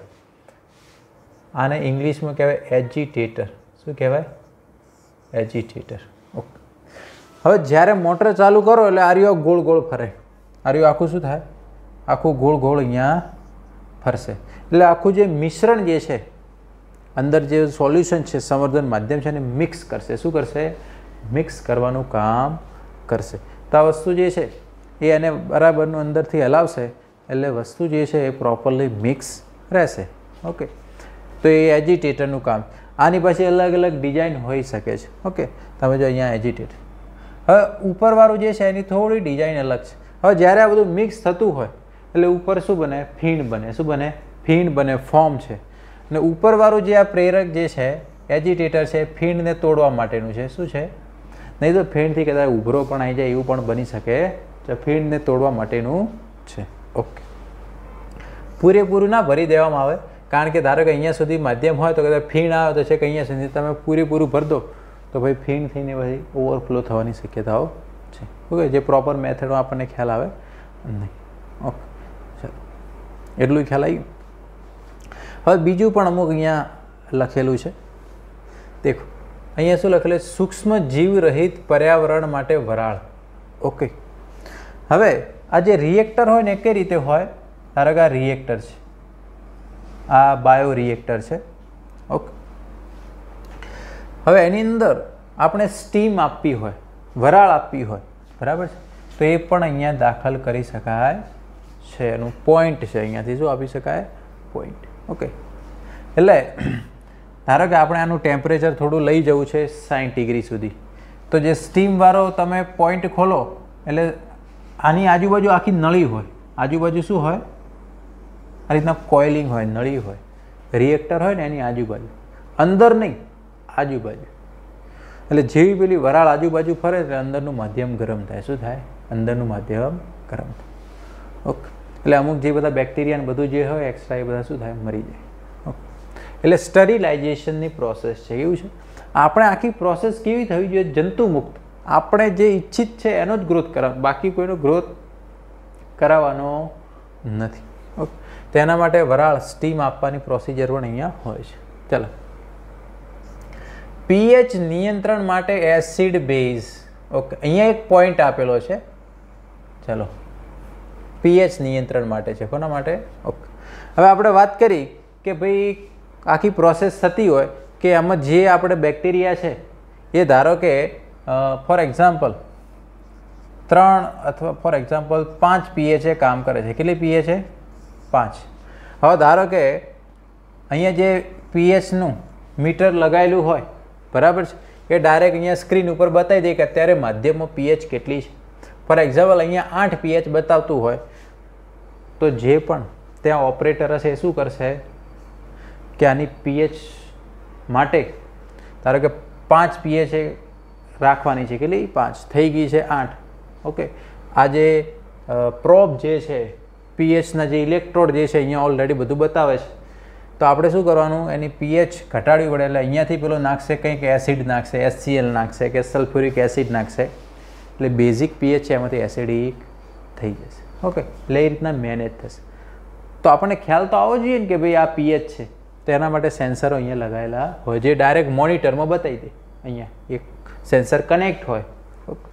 A: આને ઇંગ્લિશમાં કહેવાય એજિટેટર. શું કહેવાય? એજિટેટર. ઓકે, હવે જ્યારે મોટર ચાલુ કરો એટલે આર્યો ગોળ ગોળ ફરે. આર્યો આખું શું થાય? આખું ગોળ ગોળ અહીંયા ફરશે. એટલે આખું જે મિશ્રણ જે છે અંદર જે સોલ્યુશન છે સંવર્ધન માધ્યમ છે એને મિક્સ કરશે. શું કરશે? મિક્સ કરવાનું કામ કરશે. તો આ વસ્તુ જે છે એ એને બરાબરનું અંદરથી હલાવશે એટલે વસ્તુ જે છે એ પ્રોપરલી મિક્સ રહેશે. ઓકે, તો એ એજિટેટરનું કામ. આની પછી અલગ અલગ ડિઝાઇન હોઈ શકે છે. ઓકે, તમે જો અહીંયા એજિટેટર. હવે ઉપરવાળું જે છે એની થોડી ડિઝાઇન અલગ છે. હવે જ્યારે આ બધું મિક્સ થતું હોય એટલે ઉપર શું બને? ફીણ બને. શું બને? ફીણ બને. ફોર્મ છે. અને ઉપરવાળું જે આ પ્રેરક જે છે એજિટેટર છે ફીણને તોડવા માટેનું છે. શું છે? નહીં તો ફીણથી કદાચ ઉભરો પણ આવી જાય એવું પણ બની શકે. તો ફીણને તોડવા માટેનું છે. ઓકે, પૂરેપૂરું ના ભરી દેવામાં આવે, કારણ કે ધારો કે અહીંયા સુધી માધ્યમ હોય તો કદાચ ફીણ આવે તો છે કે અહીંયા સુધી તમે પૂરેપૂરું ભરી દો તો ભાઈ ફીણ થઈને પછી ઓવરફ્લો થવાની શક્યતાઓ છે. ઓકે, જે પ્રોપર મેથડમાં આપણને ખ્યાલ આવે નહીં. ઓકે, ચાલો એટલું ખ્યાલ આવી ગયું. હવે બીજું પણ અમુક અહીંયા લખેલું છે, દેખો અહીંયા શું લખેલું? સૂક્ષ્મ જીવ રહિત પર્યાવરણ માટે વરાળ. ઓકે, હવે આ જે રિએક્ટર હોય ને એ કઈ રીતે હોય? ધારો કે આ રિએક્ટર છે, આ બાયો રિએક્ટર છે. ઓકે, હવે એની અંદર આપણે સ્ટીમ આપવી હોય, વરાળ આપવી હોય, બરાબર છે, તો એ પણ અહીંયા દાખલ કરી શકાય છે. એનું પોઈન્ટ છે, અહીંયાથી શું આપી શકાય? પોઈન્ટ. ઓકે, એટલે ધારો કે આપણે આનું ટેમ્પરેચર થોડું લઈ જવું છે સાઠ ડિગ્રી સુધી, તો જે સ્ટીમવાળો તમે પોઈન્ટ ખોલો એટલે આની આજુબાજુ આખી નળી હોય, આજુબાજુ શું હોય? આ રીતના કોઇલિંગ હોય, નળી હોય, રિએક્ટર હોય ને એની આજુબાજુ, અંદર નહીં, આજુબાજુ. એટલે જેવી પેલી વરાળ આજુબાજુ ફરે એટલે અંદરનું માધ્યમ ગરમ થાય. શું થાય? અંદરનું માધ્યમ ગરમ થાય. ઓકે, એટલે અમુક જે બધા બેક્ટેરિયા ને બધું જે હોય એક્સ્ટ્રા એ બધા શું થાય? મરી જાય. ઓકે, એટલે સ્ટરીલાઇઝેશનની પ્રોસેસ છે. એવું છે, આપણે આખી પ્રોસેસ કેવી થવી જોઈએ? જંતુમુક્ત. આપણે જે ઈચ્છિત છે એનો જ ગ્રોથ કરાવવાનો, બાકી કોઈનો ગ્રોથ કરાવવાનો નથી. ઓકે, તેના માટે વરાળ સ્ટીમ આપવાની પ્રોસિજર પણ અહીંયા હોય છે. ચાલો, પીએચ નિયંત્રણ માટે એસિડ બેઝ. ઓકે, અહીંયા એક પોઈન્ટ આપેલો છે. ચાલો, પીએચ નિયંત્રણ માટે છે. કોના માટે? ઓકે, હવે આપણે વાત કરી કે ભાઈ આખી પ્રોસેસ થતી હોય કે આમાં જે આપણે બેક્ટેરિયા છે એ ધારો કે ફોર એક્ઝામ્પલ ત્રણ અથવા ફોર એક્ઝામ્પલ પાંચ પીએચએ કામ કરે છે. કેટલી પીએચ છે? પાંચ. હવે ધારો કે અહીંયા જે પીએચનું મીટર લગાવેલું હોય, બરાબર છે, એ ડાયરેક્ટ અહીંયા સ્ક્રીન ઉપર બતાવી દે કે અત્યારે માધ્યમમાં પીએચ કેટલી છે. ફોર એક્ઝામ્પલ અહીંયા આઠ પીએચ બતાવતું હોય તો જે પણ ત્યાં ઓપરેટર હશે એ શું કરશે કે આની પીએચ માટે ધારો કે પાંચ પીએચ રાખવાની છે. કેટલી? પાંચ. થઈ ગઈ છે આઠ. ઓકે, આ જે પ્રોબ જે છે પીએચના જે ઇલેક્ટ્રોડ જે છે અહીંયા ઓલરેડી બધું બતાવે છે, તો આપણે શું કરવાનું? એની પીએચ ઘટાડવી પડે. એટલે અહીંયાથી પેલો નાખશે કંઈક એસિડ નાખશે, એચસીએલ નાખશે કે સલ્ફ્યુરિક એસિડ નાખશે, એટલે બેઝિક પીએચ છે એમાંથી એસિડિક થઈ જશે. ઓકે, એટલે એ રીતના મેનેજ થશે. તો આપણને ખ્યાલ તો આવવો જોઈએ ને કે ભાઈ આ પીએચ છે, તો એના માટે સેન્સરો અહીંયા લગાવેલા હોય જે ડાયરેક્ટ મોનિટરમાં બતાવી દે. અહીંયા એક સેન્સર કનેક્ટ હોય. ઓકે,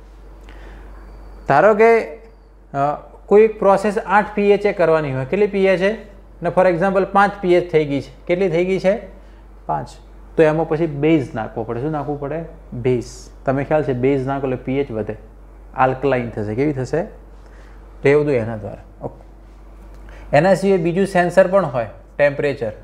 A: ધારો કે કોઈ એક પ્રોસેસ આઠ પીએચએ કરવાની હોય. કેટલી પીએચ છે? ને ફોર એક્ઝામ્પલ પાંચ પીએચ થઈ ગઈ છે. કેટલી થઈ ગઈ છે? પાંચ. તો એમાં પછી બેઝ નાખવો પડે. શું નાખવું પડે? બેઝ. તમે ખ્યાલ છે બેઝ નાખો એટલે પીએચ વધે, આલ્કલાઇન થશે. કેવી થશે? તો એ બધું એના દ્વારા. ઓકે, એના સિવાય બીજું સેન્સર પણ હોય, ટેમ્પરેચર.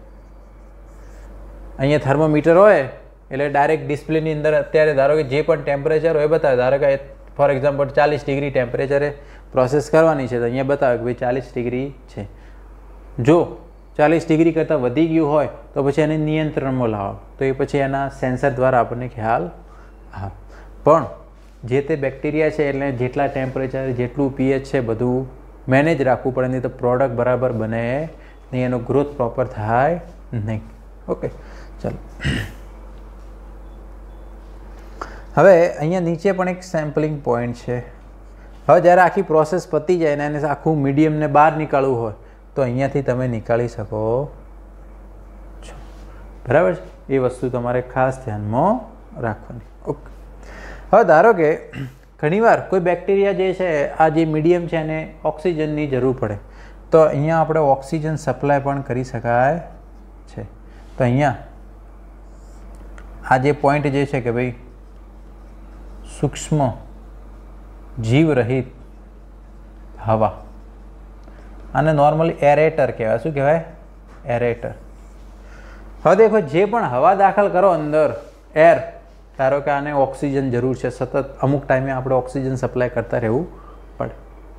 A: અહીંયા થર્મોમીટર હોય એટલે ડાયરેક્ટ ડિસ્પ્લેની અંદર અત્યારે ધારો કે જે પણ ટેમ્પરેચર હોય એ બતાવે. ધારો કે ફોર એક્ઝામ્પલ ચાલીસ ડિગ્રી ટેમ્પરેચરે પ્રોસેસ કરવાની છે તો અહીંયા બતાવે કે ભાઈ ચાલીસ ડિગ્રી છે. જો ચાલીસ ડિગ્રી કરતાં વધી ગયું હોય તો પછી એને નિયંત્રણમાં લાવો, તો એ પછી એના સેન્સર દ્વારા આપણને ખ્યાલ આવે. પણ જે તે બેક્ટેરિયા છે એટલે જેટલા ટેમ્પરેચર, જેટલું પીએચ છે બધું મેનેજ રાખવું પડે, નહીં તો પ્રોડક્ટ બરાબર બને નહીં, એનો ગ્રોથ પ્રોપર થાય નહીં. ઓકે, ચાલો હવે અહીંયા નીચે પણ એક સેમ્પલિંગ પોઈન્ટ છે. હવે જ્યારે આખી પ્રોસેસ પતી જાય ને એને આખું મીડિયમને બહાર નીકાળવું હોય તો અહીંયાથી તમે નીકાળી શકો છો. બરાબર છે? એ વસ્તુ તમારે ખાસ ધ્યાનમાં રાખવાની. ઓકે, હવે ધારો કે ઘણીવાર કોઈ બેક્ટેરિયા જે છે આ જે મીડિયમ છે એને ઓક્સિજનની જરૂર પડે, તો અહીંયા આપણે ઓક્સિજન સપ્લાય પણ કરી શકાય છે. તો અહીંયા આ જે પોઈન્ટ જે છે કે ભાઈ સૂક્ષ્મ જીવ રહિત હવા, આને નોર્મલી એરેટર કહેવાય. શું કહેવાય? એરેટર. હવે દેખો જે પણ હવા દાખલ કરો અંદર, એર, ધારો કે આને ઓક્સિજન જરૂર છે, સતત અમુક ટાઈમે આપણે ઓક્સિજન સપ્લાય કરતા રહેવું પડે,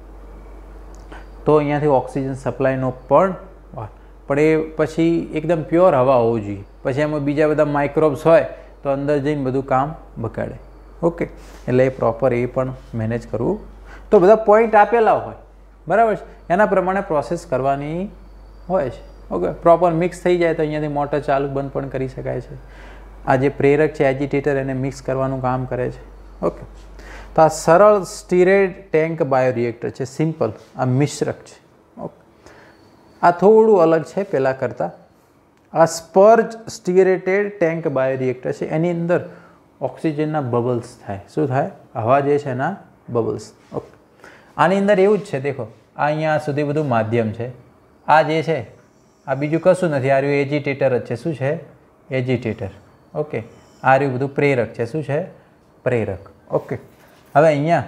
A: તો અહીંયાથી ઓક્સિજન સપ્લાયનો પણ પણ એ પછી એકદમ પ્યોર હવા હોવું જોઈએ. પછી એમાં બીજા બધા માઇક્રોબ્સ હોય તો અંદર જઈને બધું કામ બગાડે. ઓકે, એટલે એ પ્રોપર એ પણ મેનેજ કરવું. તો બધા પોઈન્ટ આપેલા હોય, બરાબર છે, એના પ્રમાણે પ્રોસેસ કરવાની હોય છે. ઓકે, પ્રોપર મિક્સ થઈ જાય તો અહીંયાથી મોટર ચાલુ બંધ પણ કરી શકાય છે. આ જે પ્રેરક છે એજિટેટર એને મિક્સ કરવાનું કામ કરે છે. ઓકે, તો આ સરળ સ્ટીરેડ ટેન્ક બાયોરિએક્ટર છે, સિમ્પલ. આ મિશ્રક છે. ઓકે, આ થોડું અલગ છે પહેલાં કરતાં. આ સ્પર્જ સ્ટીરેટેડ ટેન્ક બાયોરિએક્ટર છે, એની અંદર ઓક્સિજનના બબલ્સ થાય. શું થાય? હવા જે છે એના બબલ્સ. ઓકે, આની અંદર એવું જ છે. દેખો, આ અહીંયા સુધી બધું માધ્યમ છે. આ જે છે આ બીજું કશું નથી, આ રહ્યું એજિટેટર જ છે. શું છે? એજિટેટર. ઓકે, આ રહ્યું બધું પ્રેરક છે. શું છે? પ્રેરક. ઓકે, હવે અહીંયા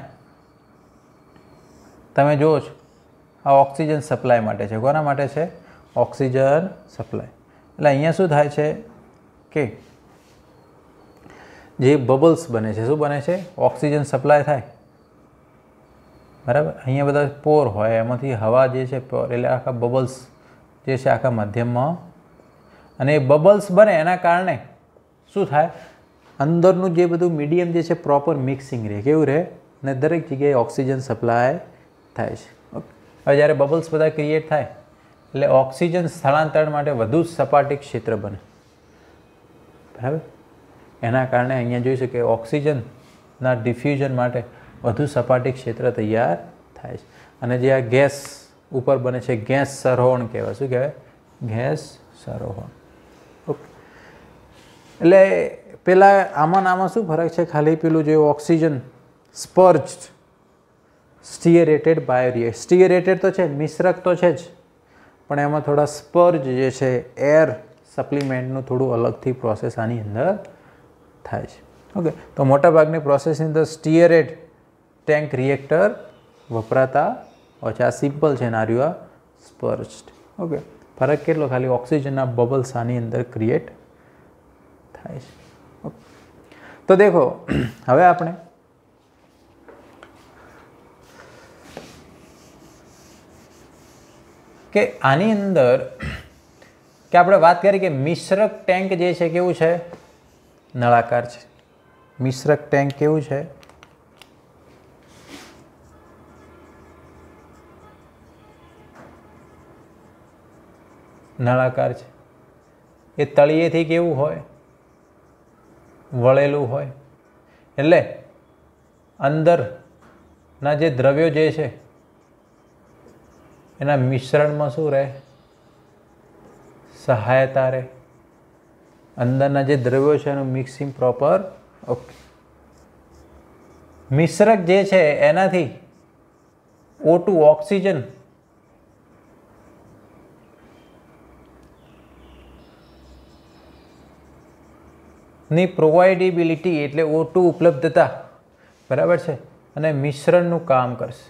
A: તમે જુઓ છો આ ઓક્સિજન સપ્લાય માટે છે. કોના માટે છે? Oxygen supply. એટલે અહીંયા શું થાય છે કે જે બબલ્સ બને છે, શું બને છે? ઓક્સિજન સપ્લાય થાય. બરાબર. અહીંયા બધા પોર હોય, એમાંથી હવા જે છે પોર, એટલે આખા બબલ્સ જે છે આખા માધ્યમમાં, અને એ બબલ્સ બને એના કારણે શું થાય? અંદરનું જે બધું મીડિયમ જે છે પ્રોપર મિક્સિંગ રહે. કેવું રહે? ને દરેક જગ્યાએ ઓક્સિજન સપ્લાય થાય છે. ઓકે, હવે જ્યારે બબલ્સ બધા ક્રિએટ થાય એટલે ઓક્સિજન સ્થળાંતરણ માટે વધુ સપાટી ક્ષેત્ર બને. બરાબર. એના કારણે અહીંયા જોઈ શકીએ ઓક્સિજનના ડિફ્યુઝન માટે વધુ સપાટી ક્ષેત્ર તૈયાર થાય છે. અને જે આ ગેસ ઉપર બને છે ગેસ સરોહણ કહેવાય. શું કહેવાય? ગેસ સરોહણ. ઓકે, એટલે પેલા આમાં આમાં શું ફરક છે? ખાલી પેલું જે ઓક્સિજન સ્પર્જ્ડ સ્ટીયરેટેડ બાયોરિએક્ટર, સ્ટીયરેટેડ તો છે, મિશ્રક તો છે જ, પણ એમાં થોડા સ્પર્જ જે છે એર સપ્લિમેન્ટનું થોડું અલગથી પ્રોસેસ આની અંદર થાય છે. ઓકે, તો મોટાભાગની પ્રોસેસની અંદર સ્ટીયરેટ ટેન્ક રિએક્ટર વપરાતા હોય છે. આ સિમ્પલ છે, નાર્યું આ સ્પર્જ્ડ. ઓકે, ફરક કેટલો? ખાલી ઓક્સિજનના બબલ્સ આની અંદર ક્રિએટ થાય છે. ઓકે, તો દેખો હવે આપણે કે આની અંદર કે આપણે વાત કરી કે મિશ્રક ટેન્ક જે છે કેવું છે? નળાકાર છે. મિશ્રક ટેન્ક કેવું છે? નળાકાર છે. એ તળિયેથી કેવું હોય? વળેલું હોય. એટલે અંદરના જે દ્રવ્યો જે છે એના મિશ્રણમાં શું રહે? સહાયતા રહે. અંદરના જે દ્રવ્યો છે એનું મિક્સિંગ પ્રોપર. ઓકે, મિશ્રક જે છે એનાથી ઓ ટુ ઓક્સિજન ની પ્રોવાઇડેબિલિટી એટલે ઓ ટુ ઉપલબ્ધતા, બરાબર છે, અને મિશ્રણનું કામ કરશે.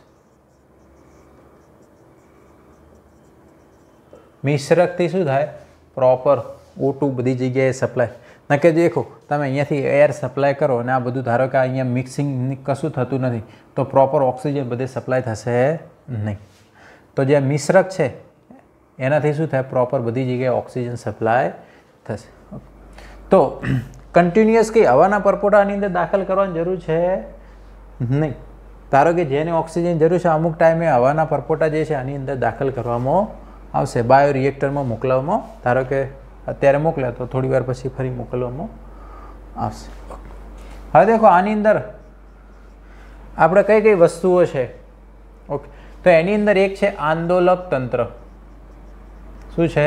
A: મિશ્રકથી શું થાય? પ્રોપર ઓ ટુ બધી જગ્યાએ સપ્લાય. ના કે દેખો તમે અહીંયાથી એર સપ્લાય કરો અને આ બધું ધારો કે અહીંયા મિક્સિંગ કશું થતું નથી તો પ્રોપર ઓક્સિજન બધે સપ્લાય થશે નહીં. તો જે મિશ્રક છે એનાથી શું થાય? પ્રોપર બધી જગ્યાએ ઓક્સિજન સપ્લાય થશે. તો કન્ટિન્યુઅસ કંઈ હવાના પરપોટાની અંદર દાખલ કરવાની જરૂર છે નહીં. ધારો કે જેને ઓક્સિજન જરૂર છે અમુક ટાઈમે હવાના પરપોટા જે છે આની અંદર દાખલ કરવામાં આવશે, બાયો રિએક્ટરમાં મોકલવામાં. ધારો કે અત્યારે મોકલ્યા તો થોડી વાર પછી ફરી મોકલવામાં આવશે. હવે દેખો આની અંદર આપણે કઈ કઈ વસ્તુઓ છે? ઓકે, તો એની અંદર એક છે આંદોલક તંત્ર. શું છે?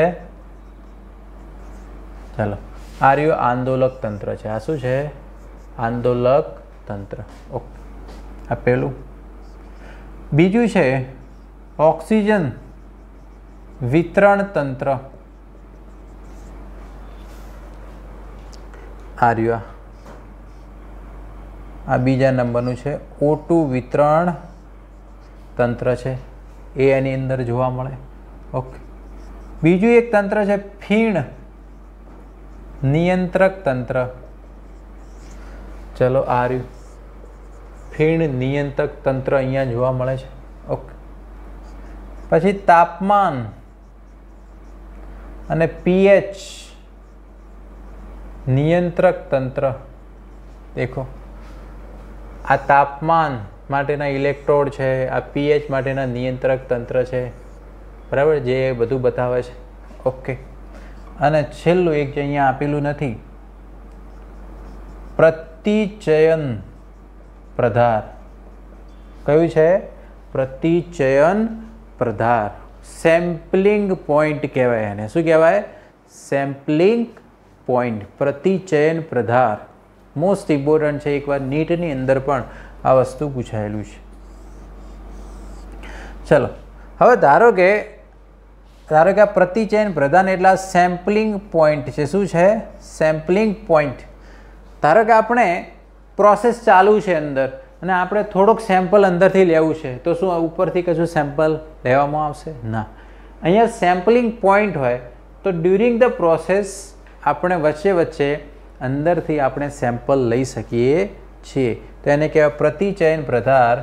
A: ચાલો, આ રહ્યું આંદોલક તંત્ર છે. આ શું છે? આંદોલક તંત્ર. ઓકે, આ પહેલું. બીજું છે ઓક્સિજન વિતરણ તંત્ર. આ રહ્યું આ બીજા નંબરનું છે ઓ ટુ વિતરણ તંત્ર છે, એ એની અંદર જોવા મળે. ઓકે, બીજું એક તંત્ર છે ફીણ નિયંત્રક તંત્ર. ચલો, આ રહ્યું ફીણ નિયંત્રક તંત્ર અહીંયા જોવા મળે છે. ઓકે, પછી તાપમાન અને પીએચ નિયંત્રક તંત્ર. દેખો આ તાપમાન માટેના ઇલેક્ટ્રોડ છે, આ પીએચ માટેના નિયંત્રક તંત્ર છે, બરાબર, જે બધું બતાવે છે. ઓકે, અને છેલ્લું એક જે અહીંયા આપેલું નથી, પ્રતિચયન પ્રધાર. કયું છે? પ્રતિચયન પ્રધાર. સેમ્પલિંગ પોઈન્ટ કહેવાય એને. શું કહેવાય? સેમ્પલિંગ પોઈન્ટ, પ્રતિચયન પ્રધાર. મોસ્ટ ઇમ્પોર્ટન્ટ છે, એકવાર નીટની અંદર પણ આ વસ્તુ પૂછાયેલું છે. ચલો હવે ધારો કે ધારો કે આ પ્રતિચયન પ્રધાન એટલે આ સેમ્પલિંગ પોઈન્ટ છે. શું છે? Sampling point. ધારો કે આપણે પ્રોસેસ ચાલુ છે અંદર અને આપણે થોડોક સેમ્પલ અંદરથી લેવું છે, તો શું ઉપરથી કશું સેમ્પલ લેવામાં આવશે? ના. અહીંયા સેમ્પલિંગ પોઈન્ટ હોય તો ડ્યુરિંગ ધ પ્રોસેસ આપણે વચ્ચે વચ્ચે અંદરથી આપણે સેમ્પલ લઈ શકીએ છીએ. તો એને કહેવાય પ્રતિચયન પ્રધાર,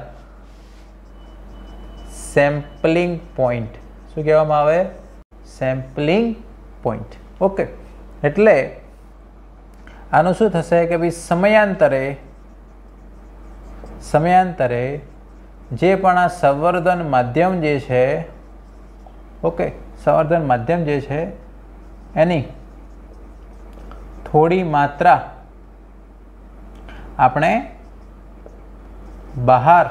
A: સેમ્પલિંગ પોઈન્ટ. શું કહેવામાં આવે? Sampling point. ઓકે, એટલે આનું શું થશે કે ભાઈ સમયાંતરે સમયાંતરે જે પણ આ સંવર્ધન માધ્યમ જે છે, ઓકે, સંવર્ધન માધ્યમ જે છે એની થોડી માત્રા આપણે બહાર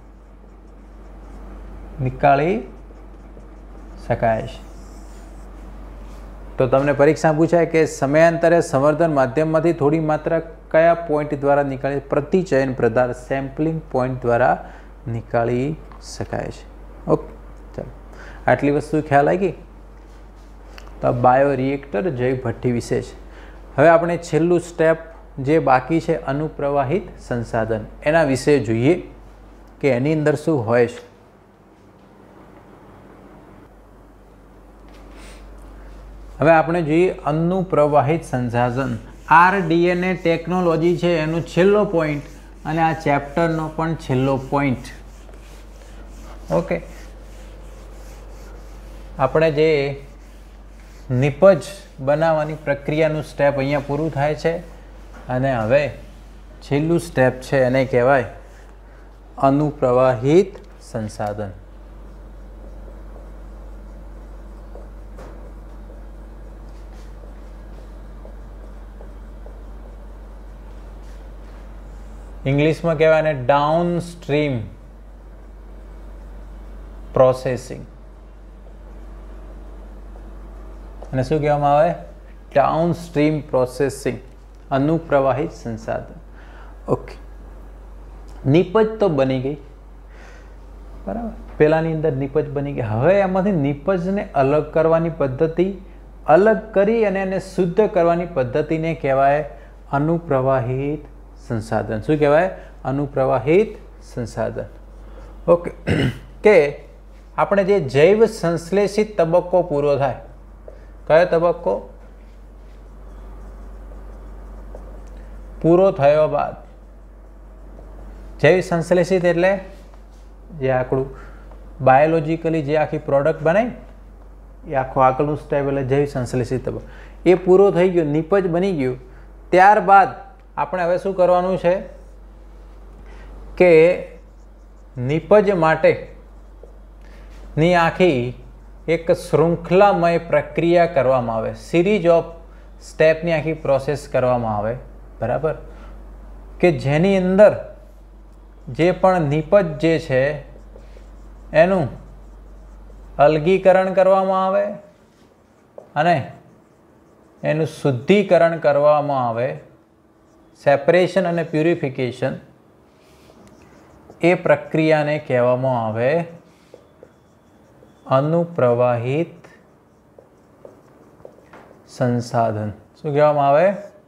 A: નીકાળી શકાય છે. તો તમને પરીક્ષા પૂછાય કે સમયાંતરે સંવર્ધન માધ્યમમાંથી થોડી માત્રા કયા પોઈન્ટ દ્વારા નીકાળી? પ્રતિચયન પ્રધાર, સેમ્પલિંગ પોઈન્ટ દ્વારા નીકાળી શકાય છે. ઓકે, ચાલો આટલી વસ્તુ ખ્યાલ આવી. તો બાયો રિએક્ટર જૈવ ભઠ્ઠી વિશે છે. હવે આપણે છેલ્લું સ્ટેપ જે બાકી છે અનુપ્રવાહિત સંસાધન, એના વિશે જોઈએ કે એની અંદર શું હોય છે. હવે આપણે જોઈએ અનુપ્રવાહિત સંસાધન. આરડીએનએ ટેકનોલોજી છે એનો છેલ્લો પોઈન્ટ અને આ ચેપ્ટરનો પણ છેલ્લો પોઈન્ટ. ઓકે, આપણે જે નિપજ બનાવવાની પ્રક્રિયાનું સ્ટેપ અહીંયા પૂરું થાય છે અને હવે છેલ્લું સ્ટેપ છે એને કહેવાય અનુપ્રવાહિત સંસાધન. ઇંગ્લિશમાં કહેવાય ને ડાઉન સ્ટ્રીમ પ્રોસેસિંગ. અને શું કહેવામાં આવે? ડાઉન સ્ટ્રીમ પ્રોસેસિંગ, અનુપ્રવાહિત સંસાધન. ઓકે, નિપજ તો બની ગઈ, બરાબર. પહેલાંની અંદર નિપજ બની ગઈ. હવે એમાંથી નિપજને અલગ કરવાની પદ્ધતિ, અલગ કરી અને એને શુદ્ધ કરવાની પદ્ધતિને કહેવાય અનુપ્રવાહિત સંસાધન. શું કહેવાય? અનુપ્રવાહિત સંસાધન. ઓકે, કે આપણે જે જૈવ સંશ્લેષિત તબક્કો પૂરો થાય, કયો તબક્કો? પૂરો થયો બાદ જૈવ સંશ્લેષિત એટલે જે આકડું બાયોલોજીકલી જે આખી પ્રોડક્ટ બનાવી એ આખું આગળનું સ્ટેપ એટલે જૈવ સંશ્લેષિત તબક્કો. એ પૂરો થઈ ગયો, નિપજ બની ગયું. ત્યારબાદ આપણે હવે શું કરવાનું છે કે નિપજ માટે ની આખી એક શૃંખલામય પ્રક્રિયા કરવામાં આવે, સિરીઝ ઓફ સ્ટેપની આખી પ્રોસેસ કરવામાં આવે, બરાબર. કે જેની અંદર જે પણ નિપજ જે છે એનું અલગીકરણ કરવામાં આવે અને એનું શુદ્ધિકરણ કરવામાં આવે, સેપરેશન અને પ્યુરિફિકેશન. એ પ્રક્રિયાને કહેવામાં આવે અનુપ્રવાહિત સંસાધન. શું કહેવામાં આવે?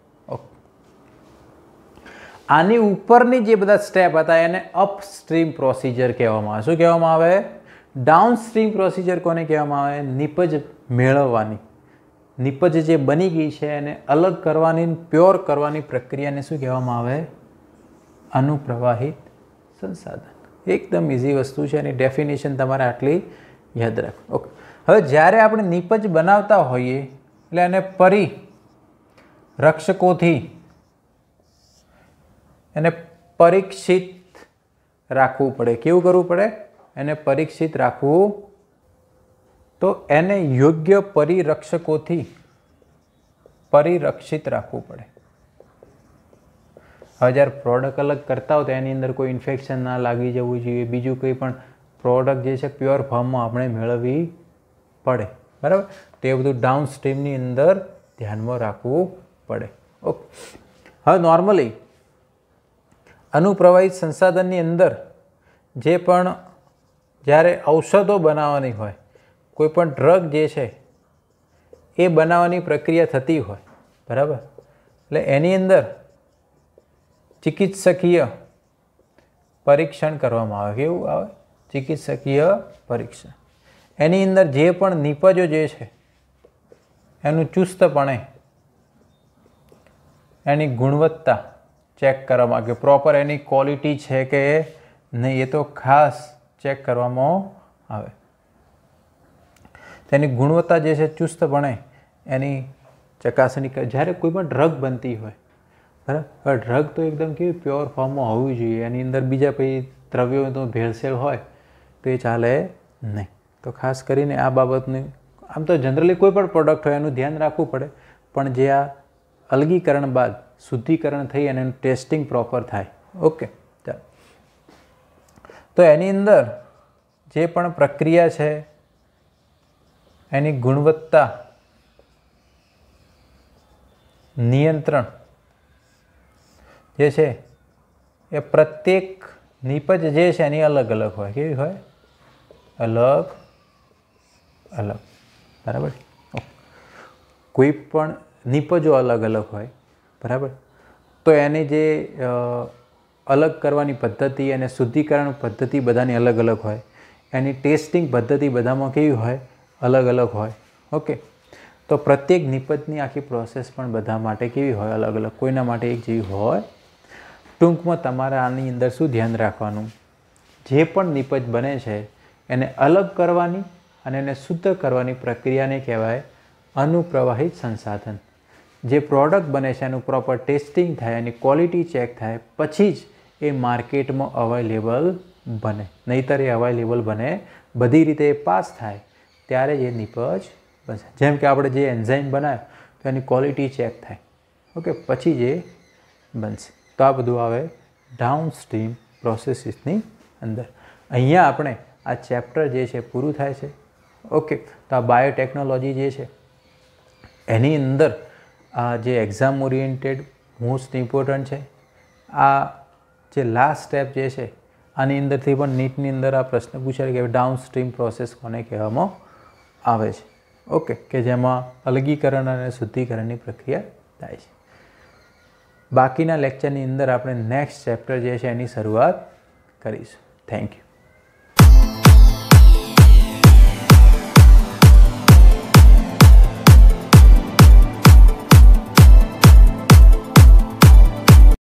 A: આની ઉપરની જે બધા સ્ટેપ હતા એને અપસ્ટ્રીમ પ્રોસિજર કહેવામાં આવે. શું કહેવામાં આવે? ડાઉનસ્ટ્રીમ પ્રોસિજર કોને કહેવામાં આવે? નિપજ મેળવવાની, નિપજ જે બની ગઈ છે એને અલગ કરવાની, પ્યોર કરવાની પ્રક્રિયાને શું કહેવામાં આવે? અનુપ્રવાહિત સંસાધન. એકદમ ઇઝી વસ્તુ છે, એની ડેફિનેશન તમારે આટલી યાદ રાખો. ઓકે, હવે જ્યારે આપણે નિપજ બનાવતા હોઈએ એટલે એને પરી રક્ષકોથી એને પરીક્ષિત રાખવું પડે. કેવું કરવું પડે? એને પરીક્ષિત રાખવું. તો એને યોગ્ય પરિરક્ષકોથી પરિરક્ષિત રાખવું પડે. હવે જ્યારે પ્રોડક્ટ અલગ કરતા હોય તો એની અંદર કોઈ ઇન્ફેક્શન ના લાગી જવું જોઈએ, બીજું કંઈ પણ પ્રોડક્ટ જે છે પ્યોર ફોર્મમાં આપણે મેળવવી પડે, બરાબર. તો એ બધું ડાઉન સ્ટ્રીમની અંદર ધ્યાનમાં રાખવું પડે. ઓકે. હવે નોર્મલી અનુપ્રવાહિત સંસાધનની અંદર જે પણ જ્યારે ઔષધો બનાવવાની હોય, કોઈ પણ ડ્રગ જે છે એ બનાવવાની પ્રક્રિયા થતી હોય, બરાબર, એટલે એની અંદર ચિકિત્સકીય પરીક્ષણ કરવામાં આવે. કેવું આવે? ચિકિત્સકીય પરીક્ષણ. એની અંદર જે પણ નિપજો જે છે એનું ચુસ્તપણે એની ગુણવત્તા ચેક કરવામાં, કે પ્રોપર એની ક્વોલિટી છે કે નહીં, એ તો ખાસ ચેક કરવામાં આવે. તેની ગુણવત્તા જે છે ચુસ્તપણે એની ચકાસણી કરે. જ્યારે કોઈ પણ ડ્રગ બનતી હોય, બરાબર, ડ્રગ તો એકદમ કેવી પ્યોર ફોર્મમાં હોવી જોઈએ, એની અંદર બીજા પછી દ્રવ્યો તો ભેળસેળ હોય તો એ ચાલે નહીં. તો ખાસ કરીને આ બાબતની, આમ તો જનરલી કોઈ પણ પ્રોડક્ટ હોય એનું ધ્યાન રાખવું પડે, પણ જે આ અલગીકરણ બાદ શુદ્ધિકરણ થઈ અને એનું ટેસ્ટિંગ પ્રોપર થાય. ઓકે, ચાલો. તો એની અંદર જે પણ પ્રક્રિયા છે એની ગુણવત્તા નિયંત્રણ જે છે એ પ્રત્યેક નિપજ જે છે એની અલગ અલગ હોય. કેવી હોય? અલગ અલગ, બરાબર. કોઈ પણ નિપજો અલગ અલગ હોય, બરાબર, તો એની જે અલગ કરવાની પદ્ધતિ અને શુદ્ધિકરણ પદ્ધતિ બધાની અલગ અલગ હોય. એની ટેસ્ટિંગ પદ્ધતિ બધામાં કેવી હોય? અલગ અલગ હોય. ઓકે. તો પ્રત્યેક નિપજની આખી પ્રોસેસ પણ બધા માટે કેવી હોય? અલગ અલગ. કોઈના માટે એક જેવી હોય. ટૂંકમાં તમારે આની અંદર શું ધ્યાન રાખવાનું? જે પણ નિપજ બને છે એને અલગ કરવાની અને એને શુદ્ધ કરવાની પ્રક્રિયાને કહેવાય અનુપ્રવાહિત સંસાધન. જે પ્રોડક્ટ બને છે એનું પ્રોપર ટેસ્ટિંગ થાય, એની ક્વોલિટી ચેક થાય, પછી જ એ માર્કેટમાં અવેલેબલ બને. નહીંતર એ અવેલેબલ બને, બધી રીતે એ પાસ થાય ત્યારે જ એ નિપજ બનશે. જેમ કે આપણે જે એન્ઝાઇમ બનાવ્યો તો એની ક્વોલિટી ચેક થાય, ઓકે, પછી જ એ બનશે. તો આ બધું આવે ડાઉન સ્ટ્રીમ પ્રોસેસીસની અંદર. અહીંયા આપણે આ ચેપ્ટર જે છે પૂરું થાય છે. ઓકે. તો આ બાયોટેકનોલોજી જે છે એની અંદર આ જે એક્ઝામ ઓરિએન્ટેડ મોસ્ટ ઇમ્પોર્ટન્ટ છે. આ જે લાસ્ટ સ્ટેપ જે છે આની અંદરથી પણ નીટની અંદર આ પ્રશ્ન પૂછાય કે ડાઉન સ્ટ્રીમ પ્રોસેસ કોને કહેવામાં આવે છે. ઓકે. કે જેમાં અલગીકરણ અને શુદ્ધિકરણની પ્રક્રિયા થાય છે. બાકીના લેક્ચરની અંદર આપણે નેક્સ્ટ ચેપ્ટર જે છે એની શરૂઆત કરીશું. Thank you.